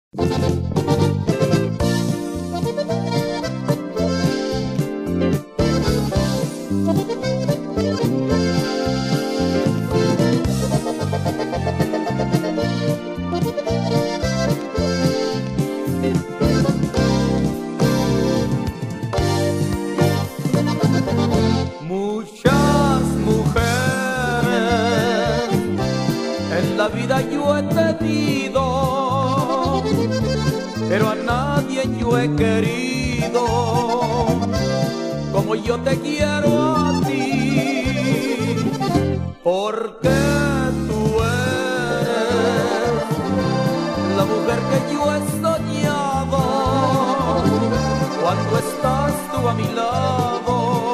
Muchas mujeres en la vida yo he tenido, pero a nadie yo he querido como yo te quiero a ti, porque tú eres la mujer que yo he soñado cuando estás tú a mi lado.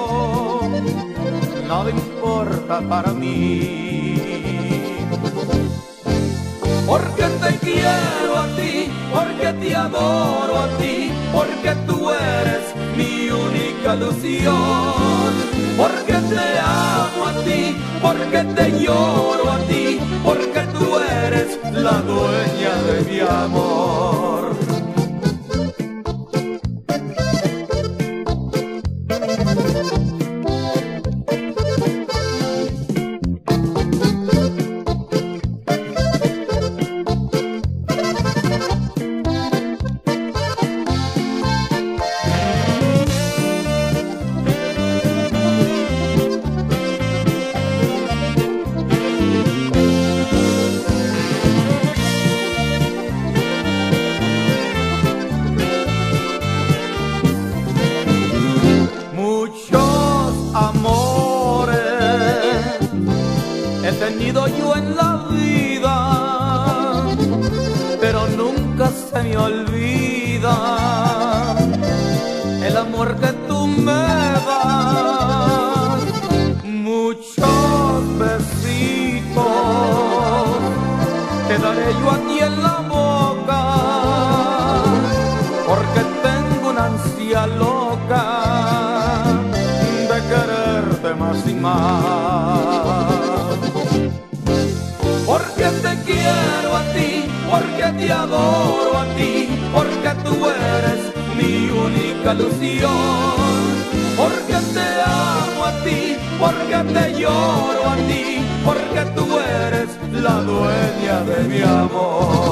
Nada importa para mí, porque te quiero a ti, porque te adoro a ti, porque tú eres mi única ilusión, porque te amo a ti, porque te lloro a ti, porque tú eres la dueña de mi amor. He tenido yo en la vida, pero nunca se me olvida el amor que tú me das. Muchos besitos te daré yo a ti en la boca, porque tengo una ansia loca de quererte más y más. Porque te quiero a ti, porque te adoro a ti, porque tú eres mi única ilusión, porque te amo a ti, porque te lloro a ti, porque tú eres la dueña de mi amor.